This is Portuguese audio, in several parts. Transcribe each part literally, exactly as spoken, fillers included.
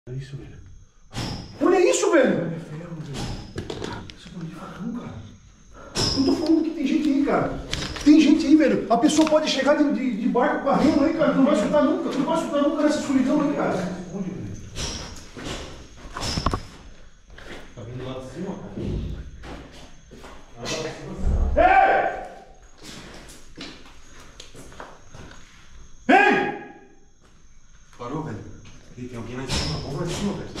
Olha isso, velho. Olha isso, velho! É ferro, velho. Isso é de facão, cara. Eu tô falando que tem gente aí, cara. Tem gente aí, velho. A pessoa pode chegar de, de, de barco com a rema aí, cara. Tu não vai escutar nunca. Tu não vai escutar nunca nessa escuridão aí, cara. Onde, velho? Tá vindo lá de cima, cara? Ei! Ei! Parou, velho? E tem alguém lá em cima. Vamos lá em cima, velho.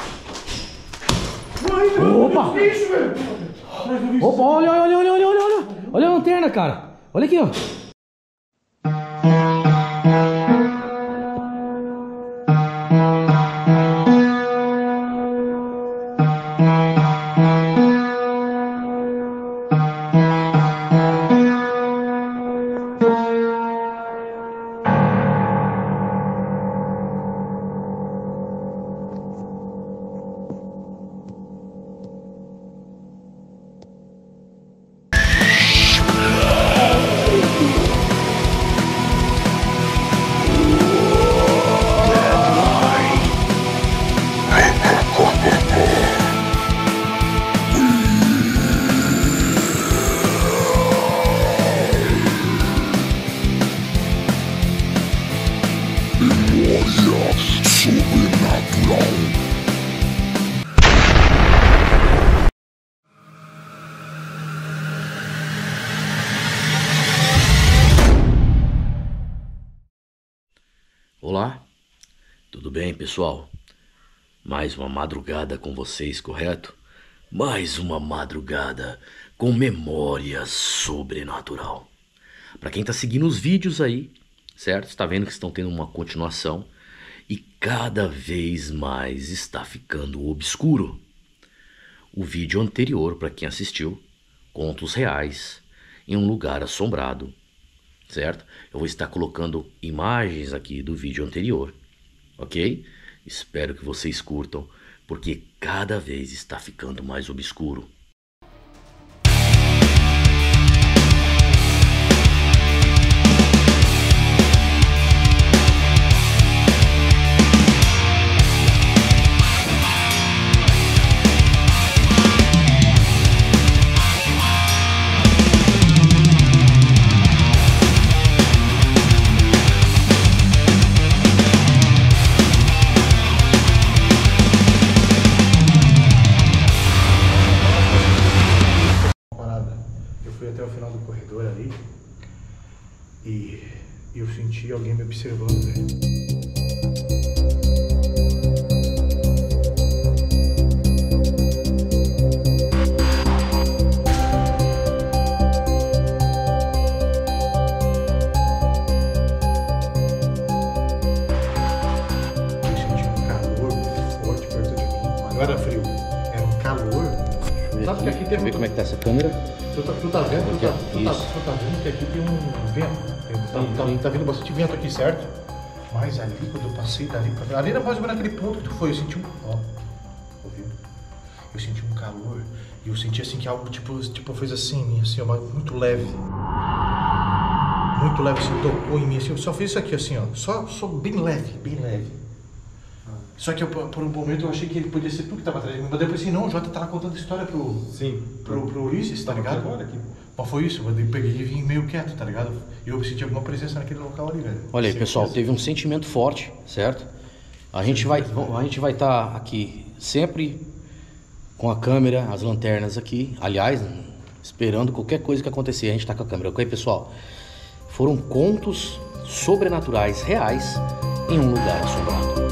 Opa! Que isso, velho? Opa, olha, olha, olha, olha, olha, olha. Olha a lanterna, cara. Olha aqui, ó. Olá, tudo bem, pessoal? Mais uma madrugada com vocês, correto? Mais uma madrugada com memória sobrenatural. Para quem tá seguindo os vídeos aí, certo? Está vendo que estão tendo uma continuação e cada vez mais está ficando obscuro. O vídeo anterior, para quem assistiu, Contos Reais em um Lugar Assombrado, certo? Eu vou estar colocando imagens aqui do vídeo anterior, ok? Espero que vocês curtam, porque cada vez está ficando mais obscuro. Até o final do corredor ali e eu senti alguém me observando, velho. Eu senti um calor muito forte perto de mim. Não era frio, era um calor. Sabe que aqui tem Ver como é que tá essa câmera? Tu tá, tu tá vendo? Tu tá, tu, tá, tu tá vendo que aqui tem um vento. Tem, tá, Sim, tá, sim. tá vindo bastante vento aqui, certo? Mas ali, quando eu passei dali pra ali era mais ou menos naquele ponto que tu foi, eu senti um. Ó, ouviu? Eu senti um calor. E eu senti assim que algo tipo, tipo fez assim, assim, ó, muito leve. Muito leve, assim, tocou em mim. Assim, eu só fiz isso aqui, assim, ó. Só, só bem leve, bem leve. Só que eu, por um momento eu achei que ele podia ser tu que tava atrás de mim. Mas depois assim, não, o Jota tava contando história pro. Sim. Pro, pro Ulisses, tá ligado? Agora aqui. Mas foi isso, eu peguei e vim meio quieto, tá ligado? E eu senti alguma presença naquele local ali, velho. Olha aí, pessoal, teve um sentimento forte, certo? A gente vai a gente vai estar aqui sempre com a câmera, as lanternas aqui. Aliás, esperando qualquer coisa que acontecer, a gente tá com a câmera, ok, pessoal? Foram contos sobrenaturais reais em um lugar assombrado.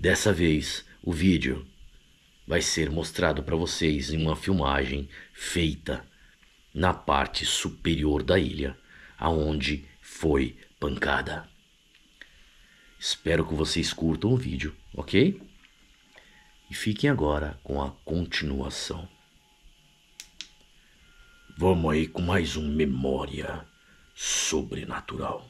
Dessa vez, o vídeo vai ser mostrado para vocês em uma filmagem feita na parte superior da ilha, aonde foi pancada. Espero que vocês curtam o vídeo, ok? E fiquem agora com a continuação. Vamos aí com mais um Memória Sobrenatural.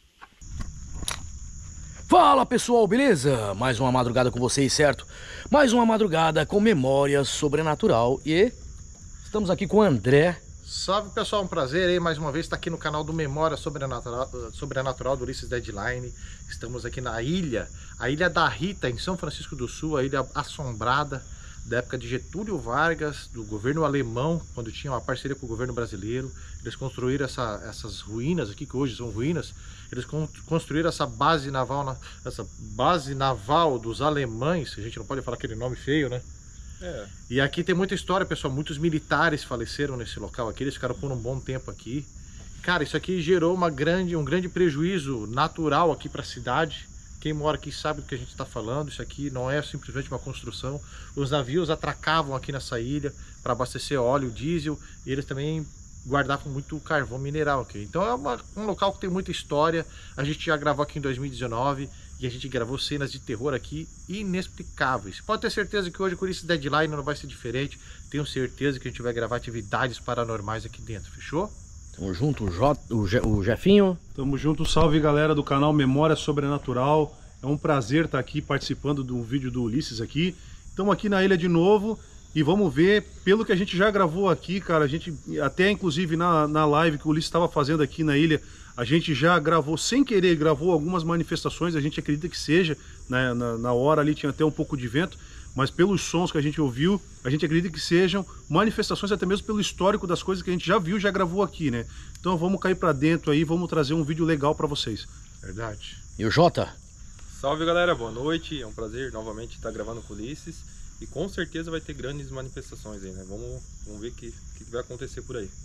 Fala pessoal, beleza? Mais uma madrugada com vocês, certo? Mais uma madrugada com Memória Sobrenatural. E estamos aqui com o André. Salve pessoal, um prazer aí mais uma vez estar aqui no canal do Memória Sobrenatural, Sobrenatural do Ulisses Deadline. Estamos aqui na ilha, a Ilha da Rita, em São Francisco do Sul, a ilha assombrada da época de Getúlio Vargas, do governo alemão, quando tinha uma parceria com o governo brasileiro. Eles construíram essa, essas ruínas aqui, que hoje são ruínas. Eles construíram essa base naval, essa base naval dos alemães. A gente não pode falar aquele nome feio, né? É. E aqui tem muita história, pessoal. Muitos militares faleceram nesse local aqui. Eles ficaram por um bom tempo aqui. Cara, isso aqui gerou uma grande, um grande prejuízo natural aqui para a cidade. Quem mora aqui sabe do que a gente está falando. Isso aqui não é simplesmente uma construção. Os navios atracavam aqui nessa ilha para abastecer óleo, diesel. E eles também guardavam muito carvão mineral aqui. Então é uma, um local que tem muita história. A gente já gravou aqui em dois mil e dezenove. E a gente gravou cenas de terror aqui inexplicáveis. Pode ter certeza que hoje com esse Deadline não vai ser diferente. Tenho certeza que a gente vai gravar atividades paranormais aqui dentro, fechou? Tamo junto, o, J, o, Je, o Jefinho. Tamo junto, salve galera do canal Memória Sobrenatural. É um prazer estar aqui participando de um vídeo do Ulisses aqui. Estamos aqui na ilha de novo e vamos ver, pelo que a gente já gravou aqui, cara, a gente até inclusive na, na live que o Ulisses estava fazendo aqui na ilha, a gente já gravou, sem querer, gravou algumas manifestações, a gente acredita que seja, né? na, na hora ali tinha até um pouco de vento, mas pelos sons que a gente ouviu, a gente acredita que sejam manifestações, até mesmo pelo histórico das coisas que a gente já viu, já gravou aqui, né? Então vamos cair pra dentro aí, vamos trazer um vídeo legal pra vocês. Verdade. E o Jota? Salve galera, boa noite, é um prazer novamente estar gravando com o Ulisses. E com certeza vai ter grandes manifestações aí, né? Vamos, vamos ver o que, que vai acontecer por aí.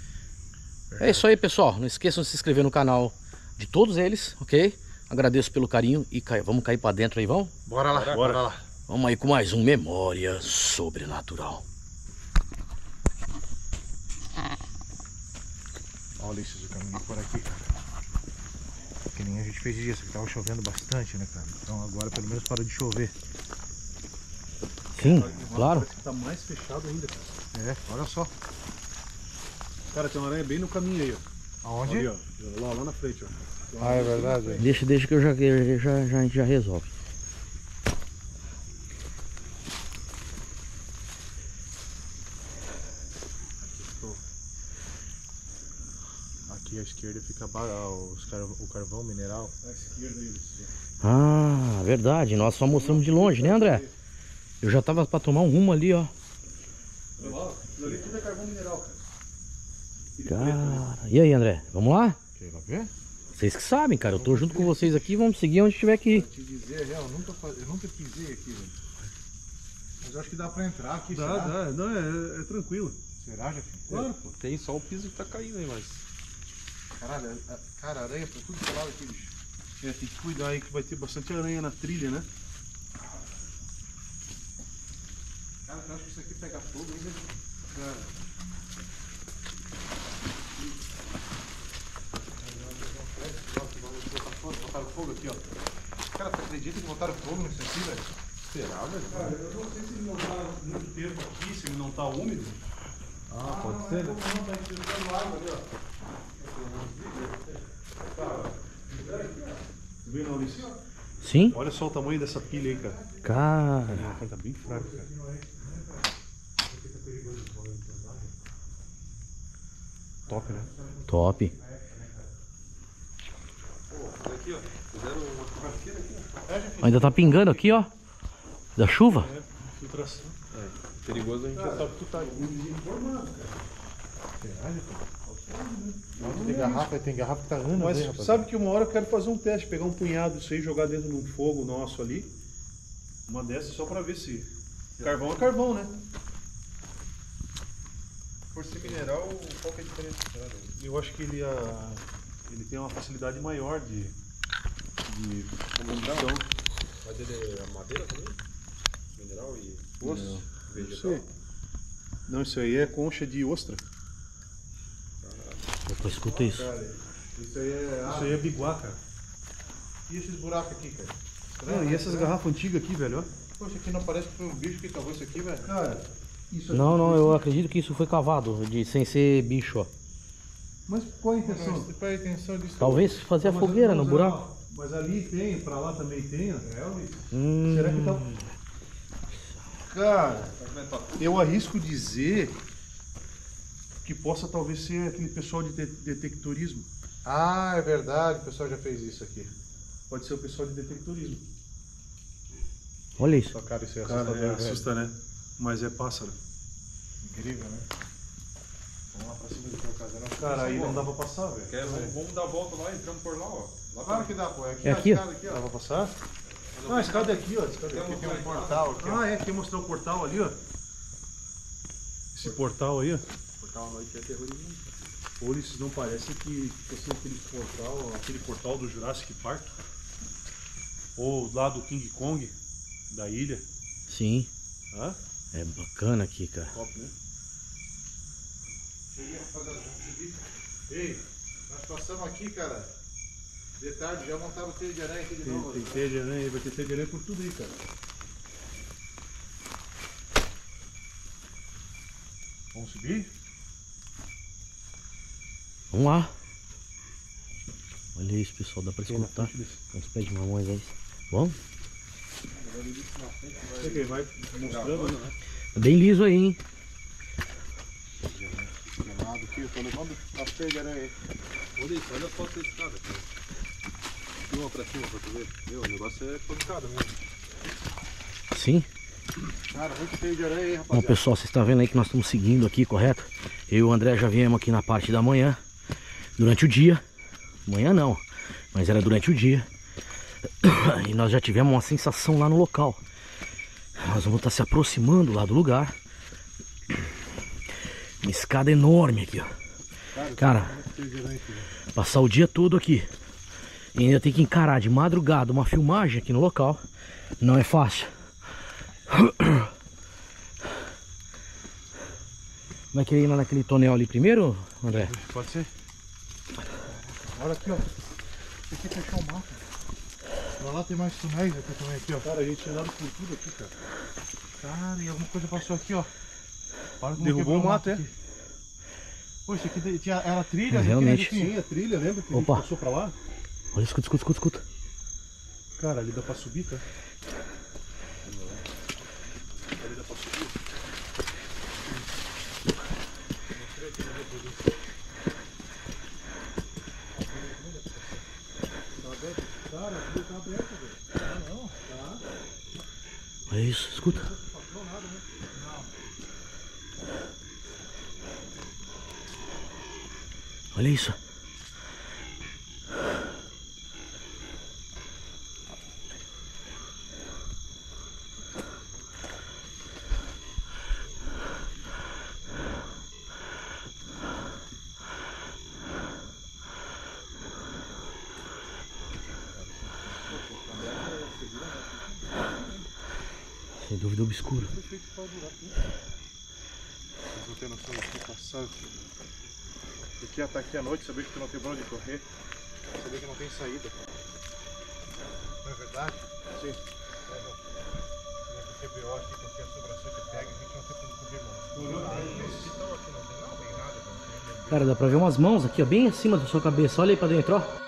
É isso aí, pessoal. Não esqueçam de se inscrever no canal de todos eles, ok? Agradeço pelo carinho e cai... vamos cair pra dentro aí, vamos? Bora lá, bora, bora, bora lá. Vamos aí com mais um Memória Sobrenatural. Olha Ulisses, o caminho por aqui, cara. Que nem a gente fez isso, que tava chovendo bastante, né, cara? Então agora pelo menos parou de chover. Sim, claro. Parece que tá mais fechado ainda, cara. É, olha só. Cara, tem uma aranha bem no caminho aí, ó. Aonde? Ali, ó. Lá, lá na frente, ó. Ah, é verdade. É. Deixa, deixa que eu já, já, já, já resolve. Aqui à esquerda fica os car... o carvão mineral. À esquerda aí. Ah, verdade. Nós só mostramos de longe, né, André? Eu já tava pra tomar um rumo ali, ó. Olha lá, ali tudo é carvão mineral, cara. Cara, e aí, André? Vamos lá? Quer lá ver? Vocês que sabem, cara. Eu tô junto com vocês aqui. Vamos seguir onde tiver que ir. Te dizer, real, eu nunca, eu nunca quis ir aqui, velho. Mas eu acho que dá pra entrar aqui. Dá, será? dá. Não, é, é tranquilo. Será, Jefinho? Claro, pô. Tem só o piso que tá caindo aí, mas... Caralho, a, cara, aranha pra tudo que é lado aqui, bicho. É, tem que cuidar aí que vai ter bastante aranha na trilha, né? Cara, eu acho que isso aqui pega fogo ainda. Cara. Botaram fogo aqui, ó. Cara, você acredita que botaram fogo nisso aqui, velho? Será, velho? Cara, eu não sei se eles montaram muito tempo aqui, se ele não tá úmido. Ah, pode ser, né? Não, tá enxergando água ali, ó. Tá vendo ali? Sim? Olha só o tamanho dessa pilha aí, cara. Cara. Tá bem fraco, cara. Top, né? Top. Aqui, ó. Fizeram uma churrasqueira aqui, ó. Ainda tá pingando aqui, ó. Da chuva. É, filtração. É, perigoso a gente já sabe que tá aqui. Tem garrafa, tem garrafa que tá anos, Mas aí, rapaz. sabe que uma hora eu quero fazer um teste, pegar um punhado disso aí e jogar dentro de um fogo nosso ali. Uma dessas só pra ver se... Carvão é carvão, né? Por ser mineral, qual que é a diferença? Eu acho que ele, a, ele tem uma facilidade maior de, de combustão. Mas dele é madeira também? Mineral e Osso? vegetal? Não, não, isso aí é concha de ostra. Opa, escuta isso. Cara, isso aí é. Isso aí é biguá, cara. E esses buracos aqui, cara? Não, e essas garrafas antigas aqui, velho, ó. Poxa, aqui não parece que foi um bicho que cavou isso aqui, velho. Cara, isso aqui. Não, não, eu acredito que isso foi cavado, de, sem ser bicho, ó. Mas qual a intenção? Não, qual é a intenção disso? Talvez fazer a Mas- fogueira no mas, buraco. ó, Mas ali tem, pra lá também tem, ó. É, Luiz. Hum, Será que tá. Cara, eu arrisco dizer que possa talvez ser aquele pessoal de de- detectorismo. Ah, é verdade, o pessoal já fez isso aqui. Pode ser o pessoal de detectorismo. olha isso. Só, cara, isso é Cara, assustador, é, velho. assusta, né? Mas é pássaro. Incrível, né? Vamos lá pra cima do teu casal. Cara, aí não dá pra passar, velho. Quer, vamos, vamos dar a volta lá e entramos por lá, ó. Lá Claro que dá, pô. É aqui, É ó, aqui, a ó. escada aqui, Dá ó. pra passar? Não, a escada é aqui, ó. A escada é aqui. Aqui tem um portal aqui, ó. Ah, é, quer mostrar o portal ali, ó. Esse portal aí, ó. Portal à noite é terrorismo. Ou esses não parecem que fosse aquele portal, aquele portal do Jurassic Park. Ou lá do King Kong, da ilha. Sim, Hã? é bacana aqui, cara. Top, né? Cheguei, rapaziada, vamos subir. Ei, nós passamos aqui, cara. De tarde, já montaram o teio de aranha aqui de Tem, novo. tem teia de aranha, vai ter teia de aranha por tudo aí, cara. Vamos subir? Vamos lá. Olha isso, pessoal, dá pra Tem na escutar frente desse. uns pés de mamões aí. Vamos? Você que vai mostrando, né? É bem liso aí, hein? Queimado aqui, eu tô levando a teia de aranha aí. Olha isso, olha a foto desse cara, cara. Filma pra cima pra tu ver. Meu, o negócio é pancada mesmo. Sim. Cara, muito teio de aranha aí, Bom, rapaziada. pessoal, vocês estão vendo aí que nós estamos seguindo aqui, correto? Eu e o André já viemos aqui na parte da manhã, durante o dia. Manhã não, mas era durante o dia. E nós já tivemos uma sensação lá no local. Nós vamos estar se aproximando lá do lugar. Uma escada enorme aqui, ó. Cara, passar o dia todo aqui e ainda tem que encarar de madrugada uma filmagem aqui no local não é fácil. Vai querer ir lá naquele tonel ali primeiro, André? Pode ser? Olha aqui, ó. Aqui fechou o mato. Lá, lá tem mais túneis aqui também, aqui, ó. Cara, a gente tinha dado por tudo aqui, cara. Cara, e alguma coisa passou aqui, ó. Olha como Derrubou quebrou o mato, é? aqui. Poxa, aqui tinha, era trilha. É, realmente. Sim, a trilha, lembra que a Opa. gente passou pra lá? Olha, escuta, escuta, escuta, escuta. Cara, ali dá pra subir, tá? Ali dá pra subir. Cara, a trilha tá aberta, velho. Ah, não, tá. Olha isso, escuta. Olha isso. Sem dúvida obscuro. Vocês vão ter noção do que passando. Porque tá aqui à noite, saber que tu não tem pra onde correr. Saber que não tem saída. Não é verdade? Sim. Porque B O aqui, porque a sobrancelha pega, a gente não tem como correr, mano. Cara, dá pra ver umas mãos aqui, ó, bem acima da sua cabeça. Olha aí pra dentro, ó.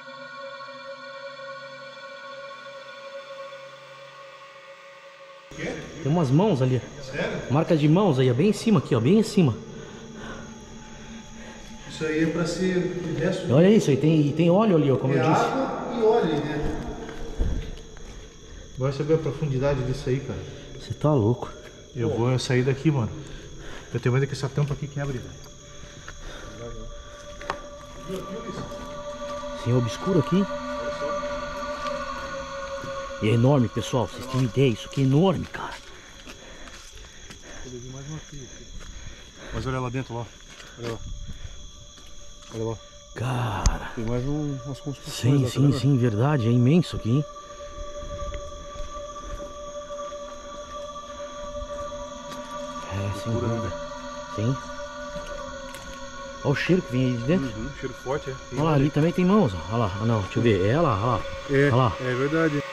Tem umas mãos ali. Sério? Marca de mãos aí, ó, bem em cima aqui, ó, bem em cima. Isso aí é pra ser o resto. Olha isso aí, tem, e tem óleo ali, ó, como É eu disse. água e óleo, né? Vai saber a profundidade disso aí, cara. Você tá louco. Eu vou sair daqui, mano. Eu tenho medo que essa tampa aqui quebre. Sim, obscuro aqui. E é enorme, pessoal. Vocês têm ideia, isso aqui é enorme, cara. Mas olha lá dentro, lá. Olha lá. Olha lá. Cara. Tem mais um, umas construções Sim, lá, sim, tá sim, verdade. É imenso aqui, hein? sem dúvida. Sim. Olha o cheiro que vem aí de dentro. Uhum, cheiro forte, é. Olha lá, ali também tem mãos. Olha lá, ah, não, deixa eu ver. É lá, olha lá. É, Olha lá. é verdade.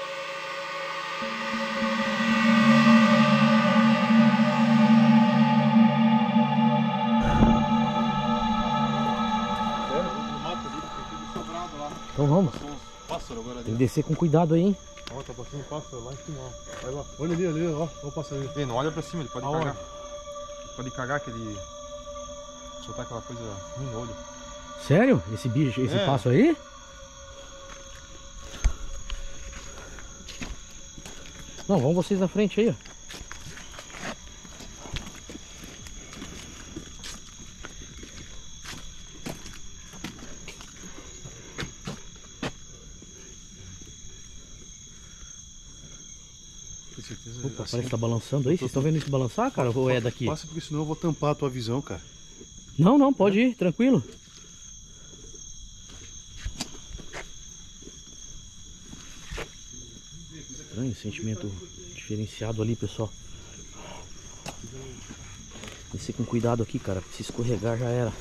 Então vamos. Pássaro agora Tem ali. que descer com cuidado aí, hein? Ó, tá passando um pássaro lá em cima, ó. Vai lá. Olha ali, ali, ó. Olha o passarinho. Ei, não olha pra cima, ele pode Aonde? cagar. Pode cagar que ele soltar aquela coisa ruim no olho. Sério? Esse bicho, esse É. pássaro aí? Não, vão vocês na frente aí, ó. Com certeza. Opa, assim, parece que tá balançando aí. Vocês estão vendo isso balançar, cara? Ou é daqui? Passa porque senão eu vou tampar a tua visão, cara. Não, não, pode ir, tranquilo. Estranho, sentimento diferenciado ali, pessoal. Descer com cuidado aqui, cara. Se escorregar já era.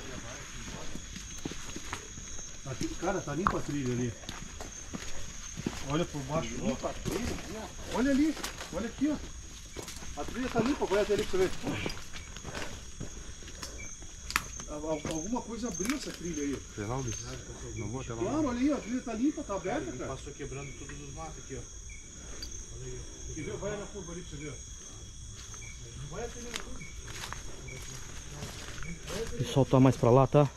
Aqui, cara, tá limpa a trilha ali. Olha por baixo. Limpa a trilha? Olha ali, olha aqui, ó. A trilha tá limpa, vai até ali pra você ver. Al- Alguma coisa abriu essa trilha aí. Sei lá, Ulisses. Não vou até lá. Claro, olha aí, ó, a trilha tá limpa, tá aberta, cara. Passou quebrando todos os matos aqui, ó. Olha aí. Quer ver? Vai na curva ali pra você ver. Não vai até ali na curva. O pessoal tá mais pra lá, tá?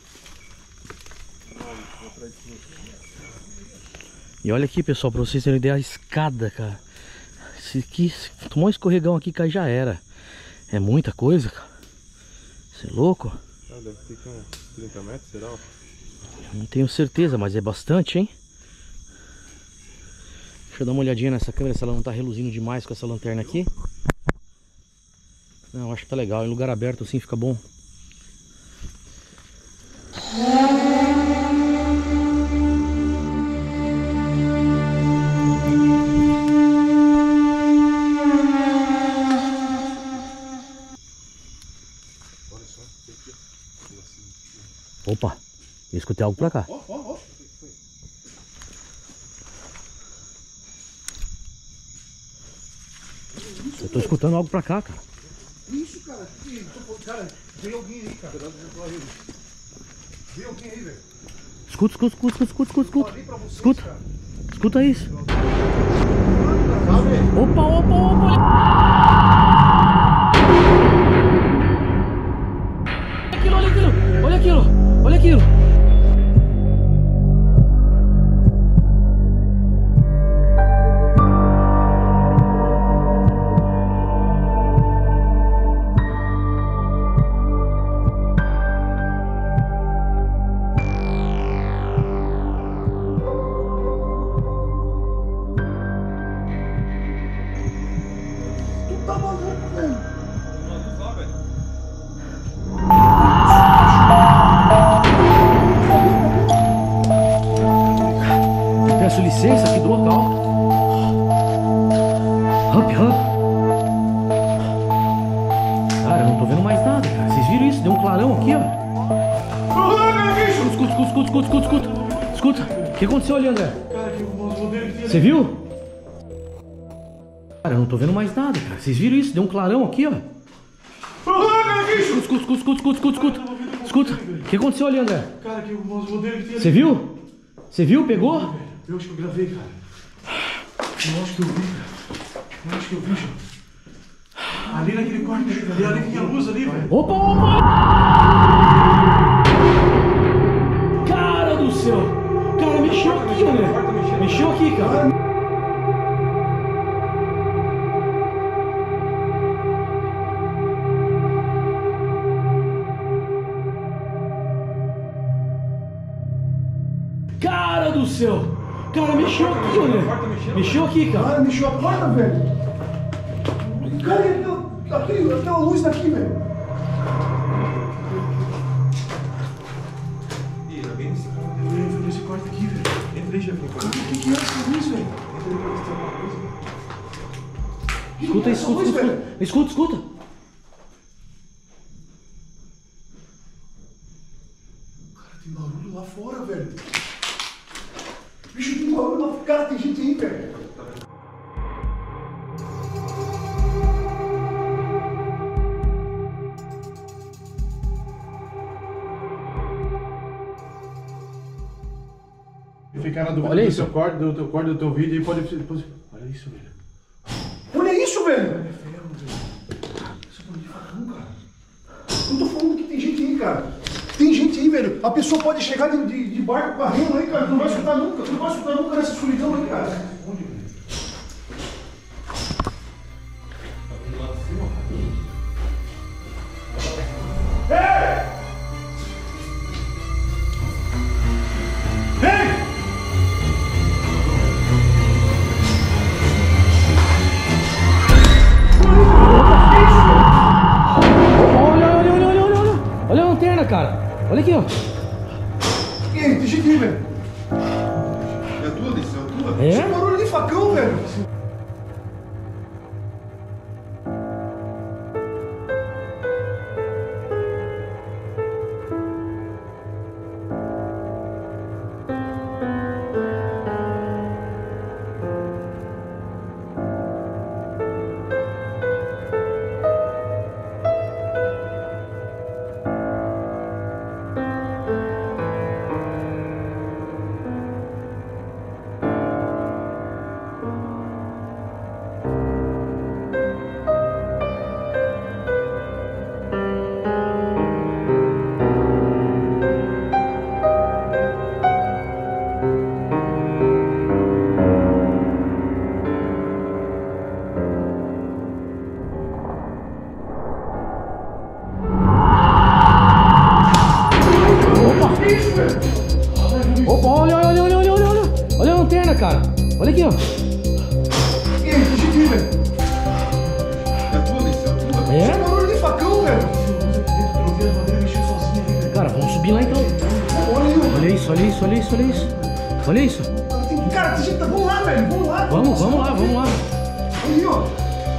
E olha aqui, pessoal, pra vocês terem ideia, a escada, cara. Se, aqui, se tomar um escorregão aqui, cai já era. É muita coisa, cara. Você é louco? Ah, deve ter que uns trinta metros, será? Não tenho certeza, mas é bastante, hein? Deixa eu dar uma olhadinha nessa câmera, se ela não tá reluzindo demais com essa lanterna aqui. Não, acho que tá legal. Em lugar aberto assim fica bom. Opa, eu escutei algo pra cá. Ó, ó, ó. Eu tô escutando algo pra cá, cara. Isso, cara. Que- Cara, veio alguém aí, cara. Veio alguém aí, velho. Escuta, escuta, escuta, escuta, escuta, escuta. Falei pra vocês, Escuta. cara. Escuta isso. Sabe? Opa, opa, opa. Olha aquilo, olha aquilo. Olha aquilo, olha aquilo. Tu tá maluco, velho. Só, velho. Peço licença aqui do local. Ramp, ramp. Cara, eu não tô vendo mais nada, cara. Vocês viram isso? Deu um clarão aqui, ó. Escuta, escuta, escuta, escuta, escuta, escuta. Escuta. O que aconteceu ali, André? Cara, que os modelos que Você viu? Cara, eu não tô vendo mais nada, cara. Vocês viram isso? Deu um clarão aqui, ó. Escuta, escuta, escuta, escuta, escuta, escuta, escuta. Escuta. O que aconteceu ali, André? Cara, que os modelos que tem Você viu? Você viu? Pegou? Eu acho que eu gravei, cara. Eu acho que eu vi, cara. Eu acho que eu vi, João. Ali naquele quarto, ali, ali tinha luz ali, velho. Opa, opa! Cara do céu! Cara, mexeu aqui, André. Mexeu aqui, cara. Cara do céu! Cara, mexeu aqui, André. Mexeu aqui, cara. Cara, mexeu a porta, velho. Cara, e aquela, aquele, aquela luz daqui, velho. Ih, alguém nesse carro. Eu fui nesse quarto aqui, velho. Entra aí, chefe. Cara, o que, que é essa luz, velho? Entra aí pra ver se tem alguma coisa. Que Escuta, que é essa escuta, luz, escuta, velho? escuta, escuta. Cara, tem gente aí, velho. Ficar na dúvida do teu corte, do teu corte, do teu vídeo e pode... pode... Olha isso, velho. Olha isso, velho. Olha ferro, velho. Isso é de facão, cara. Eu tô falando que tem gente aí, cara. Tem gente aí, velho. A pessoa pode chegar de, de, de barco correndo aí, cara. Tu não vai escutar nunca. Tu não vai escutar nunca nessa escuridão aí, cara. Onde, velho? Ei! Ei! Cara, olha aqui, ó. E aí, tem gente aí, velho. É a tua, Liz? É a tua? É? Isso é barulho de facão, velho. Opa, olha, olha, olha, olha, olha, olha. Olha a lanterna, cara. Olha aqui, ó. E aí, tem gente aí, velho. É a tua, Liz? É a tua? É? Isso é barulho de facão, velho. Cara, vamos subir lá então. Olha aí, ó. Olha isso, olha isso, olha isso, olha isso. Olha isso. Tem- Cara, tem gente... Vamos lá, velho. Vamos lá. Vamos, vamos lá, vamos lá. Olha aí, ó.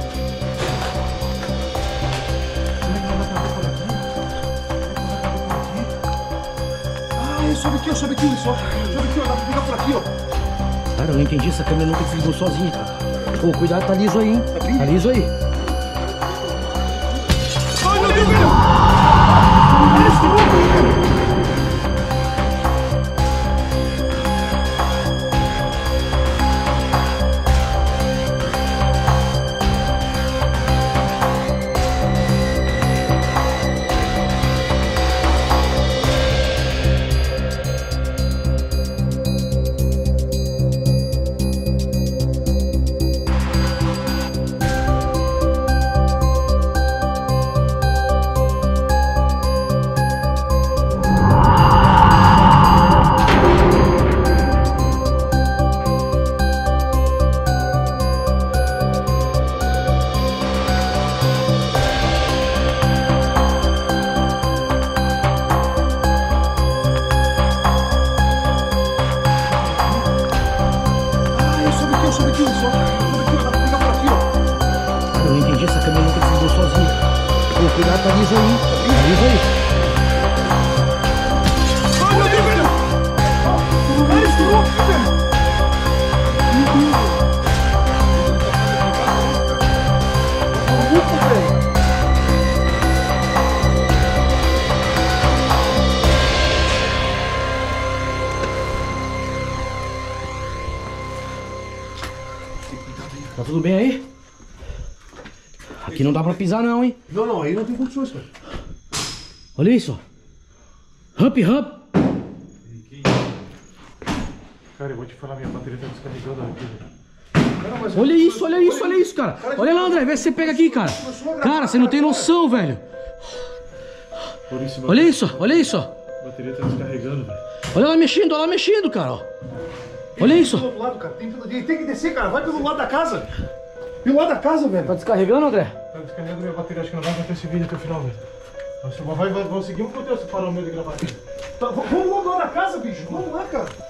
Ah, sobe aqui, ó. Sobe aqui, só. Sobe aqui, ó. Dá pra pegar por aqui, ó. Cara, eu não entendi, essa câmera nunca desligou sozinha, cara. Pô, cuidado, tá liso aí, hein? Tá liso aí. Ai, meu Deus, velho. Olha esse louco aí, velho. Cuidado, tá liso aí. Tá liso aí. Ai, meu Deus, velho. Olha esse louco, velho. Maluco, velho. Tá tudo bem aí? Aqui não dá pra pisar não, hein? Não, não, aí não tem condições, cara. Olha isso, ó. Ramp, ramp. Cara, eu vou te falar, minha bateria tá descarregando aqui, velho. Olha isso, olha isso, olha isso, cara. Olha lá, André, vê se você pega aqui, cara. Cara, você não tem noção, velho. Olha isso, olha isso, ó. A bateria tá descarregando, velho. Olha lá mexendo, olha lá mexendo, cara, ó. Olha isso. Tem pelo lado, cara. Tem, tem que descer, cara. Vai pelo lado da casa. Pelo lado da casa, velho. Tá descarregando, André? Tá descarregando minha bateria, acho que não vai aguentar esse vídeo até o final, velho. Nossa, vai, vai, vamos seguir um conteúdo, você parou o meio de gravar aqui. Tá, vamos lá do lado da casa, bicho. Vamos lá, cara.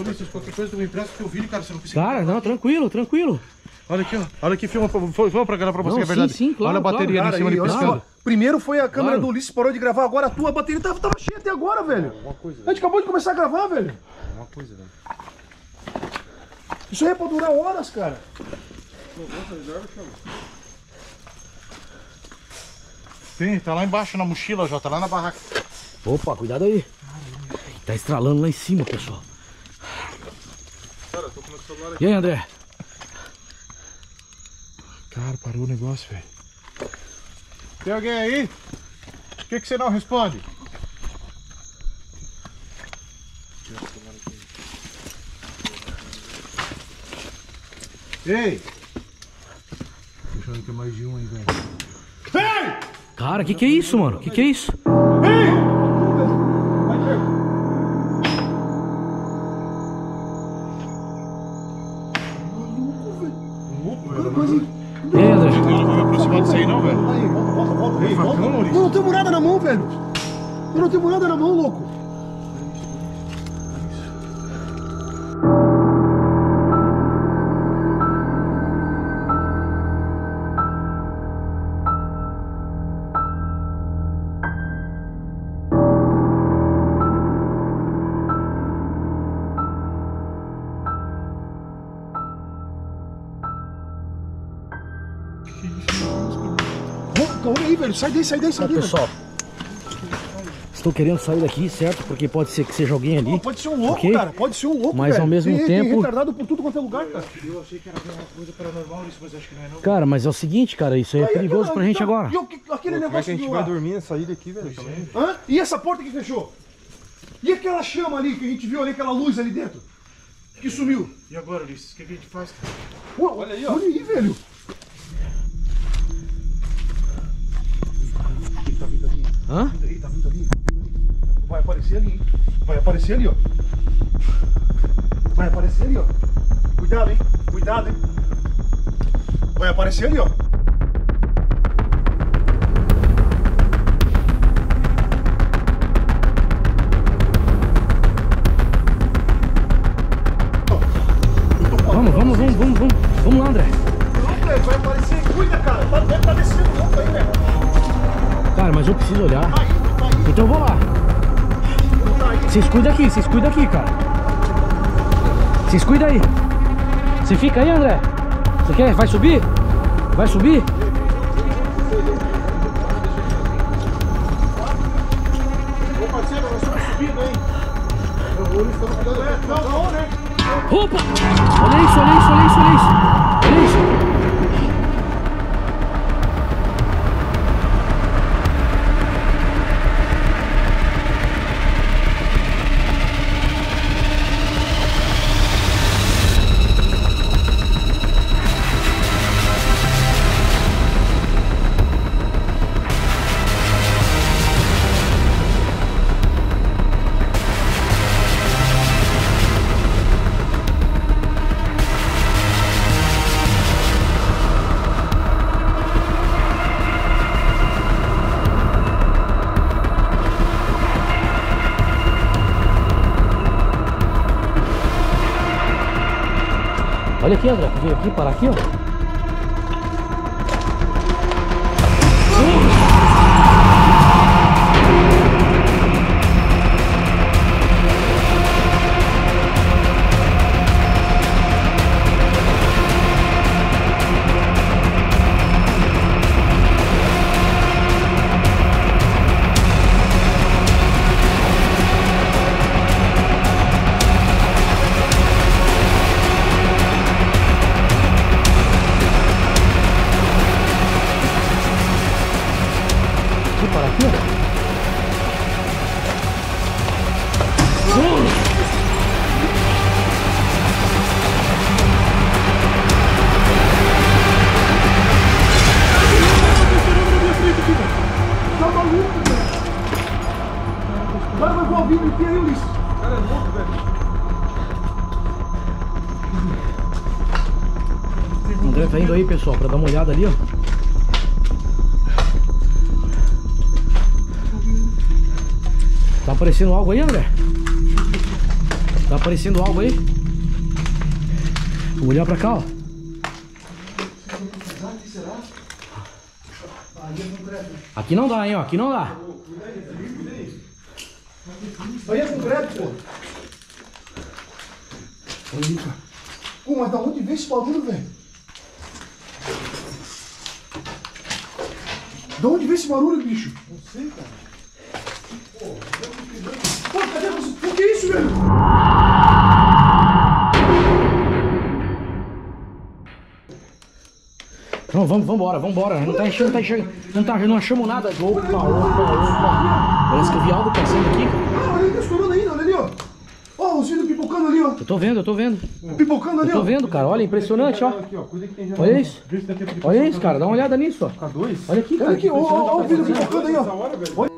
Ulisses, qualquer coisa tu me empresta o teu vídeo, cara, você não precisa. Cara, não, tranquilo, tranquilo. Olha aqui, ó. Olha aqui, filma, filma pra cá pra você Não, que é verdade. sim, sim, claro, olha a bateria claro. ali em cima Cara, ali e olha piscando. só, primeiro foi a câmera Claro. do Ulisses parou de gravar, agora a tua bateria tava, tava cheia até agora, velho. A gente acabou de começar a gravar, velho. Uma coisa, velho. Isso aí é pra durar horas, cara. Tem, tá lá embaixo na mochila, já tá lá na barraca. Opa, cuidado aí. Tá estralando lá em cima, pessoal. Cara, eu tô com meu celular aqui. E aí, André? Cara, parou o negócio, velho. Tem alguém aí? Por que, que você não responde? Ei! Deixa eu ver que é mais de um aí, velho. Ei! Cara, que que é isso, mano? Que que é isso? E aí, André? Eu não vou me aproximar disso aí não, velho. Aí, volta, volta, volta. Ei, volta. facão, Maurício? Eu não tenho nada na mão, velho. Eu não tenho nada na mão, louco. Olha aí, velho. Sai daí, sai daí, sai Ó, daí. pessoal, estou querendo sair daqui, certo? Porque pode ser que seja alguém ali. Pô, pode ser um louco, ok? cara. Pode ser um louco, Mas velho. ao mesmo tem, tem tempo- retardado por tudo quanto é lugar, cara. Eu achei que era alguma coisa paranormal isso, mas acho que não é não. Cara, mas é o seguinte, cara, isso aí é Aí, perigoso aquela- pra gente então, agora. E o, aquele Como é que a negócio gente do vai lá? dormir nessa ilha aqui, velho? Também? Hã? E essa porta que fechou? E aquela chama ali que a gente viu ali, aquela luz ali dentro? Que sumiu? E agora, Ulisses, o que, que a gente faz? Pô, olha aí, ó. Olha aí, velho. Ele tá vindo ali. Hã? Ele tá vindo ali. Tá vindo ali. Vai aparecer ali, hein? Vai aparecer ali, ó. Vai aparecer ali, ó. Cuidado, hein? Cuidado, hein? Vai aparecer ali, ó. Vamos, vamos, vamos, vamos, vamos. Vamos lá, André. Não, velho, vai aparecer. Cuida, cara. Tá, deve tá descendo louco aí, velho. Cara, mas eu preciso olhar. Tá indo, tá indo, Então eu vou lá. tá indo. Vocês cuidam aqui, vocês cuidam aqui, cara. Vocês cuidam aí. Você fica aí, André? Você quer? Vai subir? Vai subir? Ô, parceiro, nós estamos subindo, hein? O olho está mudando. É, não, não, né? Opa! Olha isso, olha isso, olha isso, olha isso. Olha isso. Olha aqui, André, veio aqui, parar aqui, ó. Aqui, parar aqui, ó. Tá maluco, velho. Vai, vai voar o vídeo aqui aí, Ulisses. Cara, é louco, velho. O André tá indo aí, pessoal, pra dar uma olhada ali, ó. Tá aparecendo algo aí, André? Tá aparecendo algo aí? Vou olhar pra cá, ó. Aqui não dá, hein, ó. Aqui não dá. Aí é concreto, pô. Olha aí, cara. Pô, mas da onde veio esse bagulho, velho? Da onde veio esse barulho, bicho? Não sei, cara. Pô, cadê você? O que é isso, velho? Não, vamos, vamos embora, vamos embora. Não tá enchendo, não tá enchendo. Não, tá, não achamos nada. Opa, opa, opa. Parece que eu vi algo passando aqui. Ah, olha, ele tá estourando ainda, olha ali, ó. Ó, os filhos pipocando ali, ó. Eu tô vendo, eu tô vendo. Pipocando ali, Eu ó. tô vendo, cara. Olha, impressionante, ó. Olha isso. Olha isso, cara. Dá uma olhada nisso, ó. Olha aqui, cara. Olha aqui, ó, ó, ó o filho pipocando aí, ó. Olha.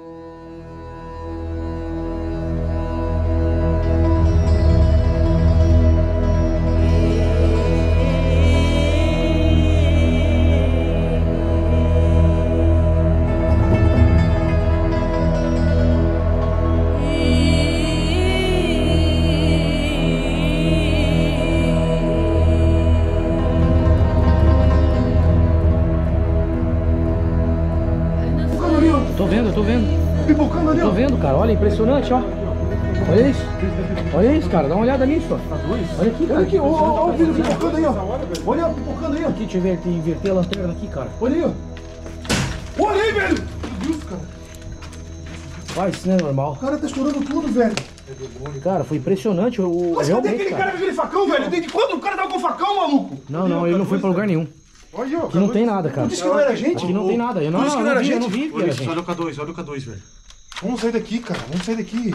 Tô vendo, eu tô vendo. Pipocando ali, Eu tô ó. vendo, cara. Olha, impressionante, ó. Olha isso. Olha isso, cara. Dá uma olhada nisso, ó. Olha aqui, cara. Olha aqui, ó, ó, ó o filho pipocando aí, ó. Olha, pipocando aí, ó. Aqui, deixa eu ver, inverter a lanterna aqui, cara. Olha aí, ó. Olha aí, velho. Meu Deus, cara. Vai, isso não é normal. O cara tá estourando tudo, velho. Cara, foi impressionante. O, Mas cadê realmente, aquele cara cara. com aquele facão, velho? Desde quando o cara tava com facão, maluco? Não, não, ele não foi pra lugar nenhum. Olha, ó. Aqui não tem nada, cara. Tu disse que não era gente? Aqui não tem nada. Eu não, Tu disse que não não era vi, eu gente? não vi que era Ulisses, gente. olha o K dois, olha o K dois, velho. Vamos sair daqui, cara. Vamos sair daqui.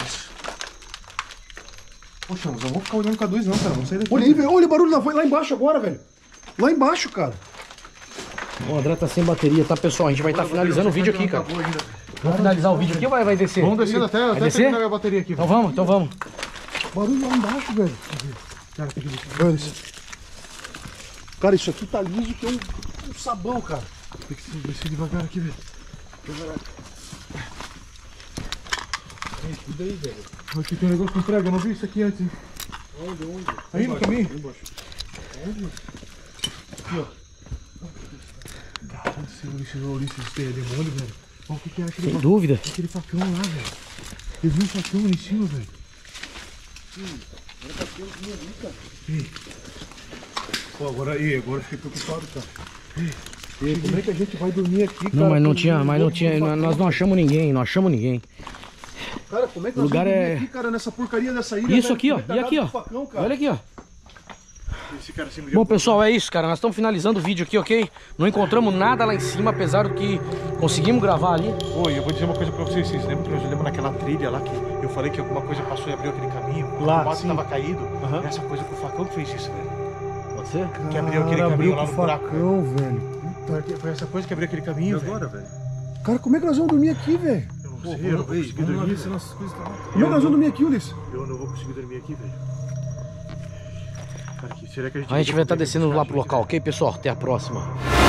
Poxa, mas eu não vou ficar olhando o K dois não, cara. Vamos sair daqui. Olha aí, velho. Olha o barulho lá, lá embaixo agora, velho. Lá embaixo, cara. O André tá sem bateria, tá, pessoal? A gente vai estar finalizando o vídeo aqui, cara. Vamos finalizar o vídeo aqui ou vai, vai descer? Vamos descendo até, Vai até descer? terminar a bateria aqui. Então vamos, então vamos. Barulho lá embaixo, velho. Olha isso. Cara, isso aqui tá liso que é um, um sabão, cara. Tem que descer devagar aqui, velho. Cuida aí, velho. Aqui tem um negócio com prego, eu não vi isso aqui antes, hein? Onde, onde? Aí no caminho? Onde? Aqui, ó. Caramba, esse Ulisses, o Ulisses, isso aí é demônio, velho. Olha o que que é aquele, Sem dúvida. aquele facão lá, velho. Eu vi um facão ali em cima, velho. Ei. Pô, agora aí, agora eu fiquei preocupado, cara. Ei, ei, como é que a gente vai dormir aqui, cara? Não, mas não Com tinha, um mas não monte de tinha, facão? nós não achamos ninguém, não achamos ninguém. Cara, como é que O nós lugar vamos dormir é- aqui, cara, nessa porcaria dessa ilha? Isso velho? aqui, ó, Como é e aqui, ó. que tá dado com facão, cara? Olha aqui, ó. Esse cara se me Bom, pessoal, é isso, cara. Nós estamos finalizando o vídeo aqui, ok? Não encontramos nada lá em cima, apesar do que conseguimos gravar ali. Oi, eu vou dizer uma coisa pra vocês. Vocês lembram que nós olhamos naquela trilha lá que eu falei que alguma coisa passou e abriu aquele caminho? Lá, o mato sim. tava caído. Aham. Essa coisa com o facão que fez isso, velho. Pode ser? Que abriu aquele Cara, caminho abriu lá com no buraco. facão, velho. Foi- Foi essa coisa que abriu aquele caminho, velho. Agora, velho. Cara, como é que nós vamos dormir aqui, velho? Eu não sei, eu não vou conseguir dormir. senão essas coisas estão... Como é que nós vamos dormir aqui, Ulisses? Eu não vou conseguir dormir aqui, velho. Cara, que- será que a gente... A gente vai estar descendo lá pro local, ok, pessoal? Até a próxima.